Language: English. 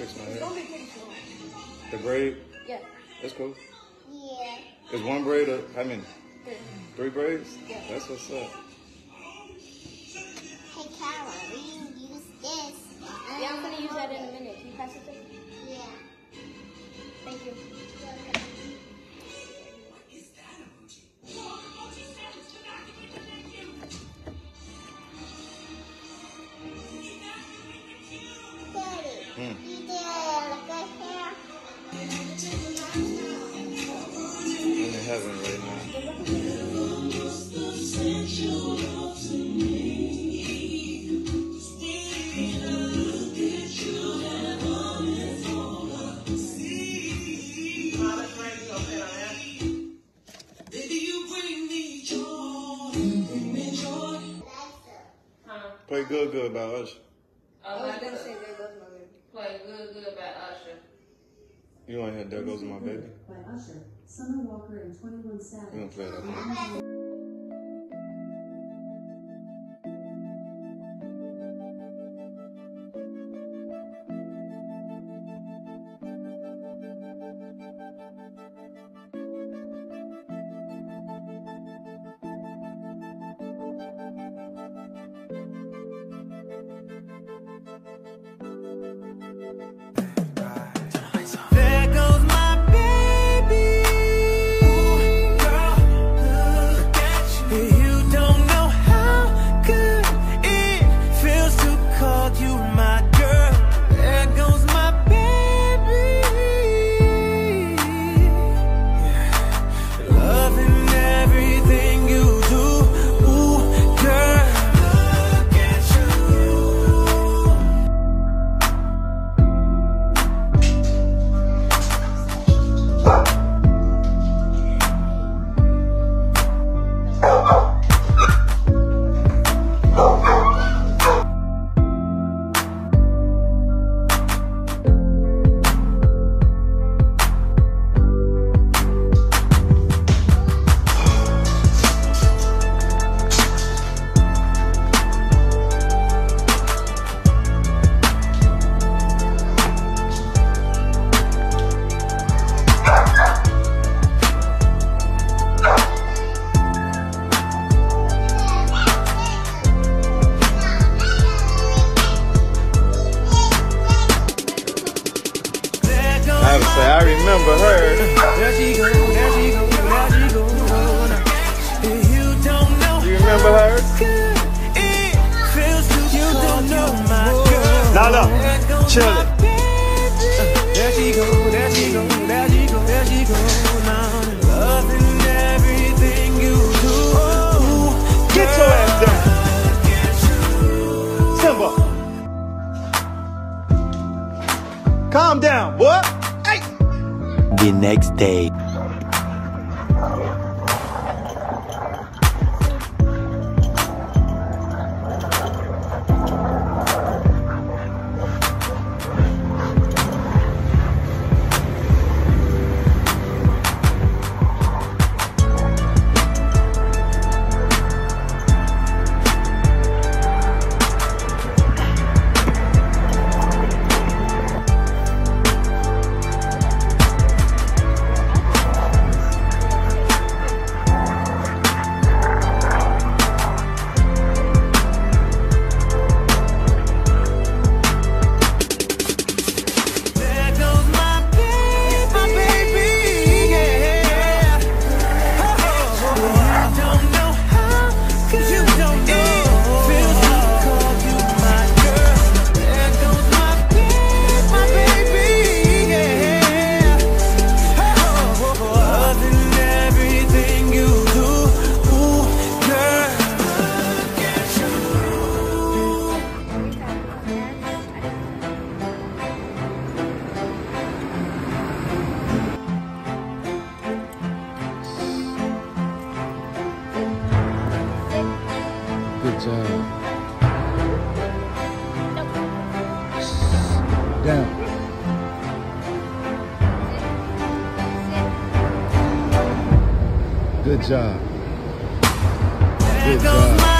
fix my hair. Don't be pretty too long. The braid? Yeah. That's cool. Yeah. Is one braid or how many? 3. 3 braids? Yeah. That's what's up. Hey, Carla, we can use this. Yeah, I'm gonna use that in a minute. Can you pass it to me? Yeah. Thank you. Daddy, you did like a hair. I'm in heaven right now. Play Good Good by Usher. I was gonna say there goes my baby. Play Good Good by Usher. You want to hear There Goes My Baby? By Usher, Summer Walker, and 21 Savage. We don't play that. There goes my baby. Ooh, girl, look at you. You don't know how good it feels to call you my girl. There goes my baby. Yeah. Loving everything you do. Ooh, girl, look at you. I have to say, I remember her. There she go, there she go, there she go. You don't know You remember her? good it feels to you don't know my girl. Lala, There goes chill my it. baby. There she go, there she go, there she go, there she go. Now loving everything you do. Get your ass down. Simba. Calm down, boy. Hey. The next day. There goes my baby, yeah. You don't know how good you don't know it feels to call you my girl. There goes my baby, yeah. Loving everything you do, ooh, girl. Look at you. Good job. Down. Good job. There Good goes job. my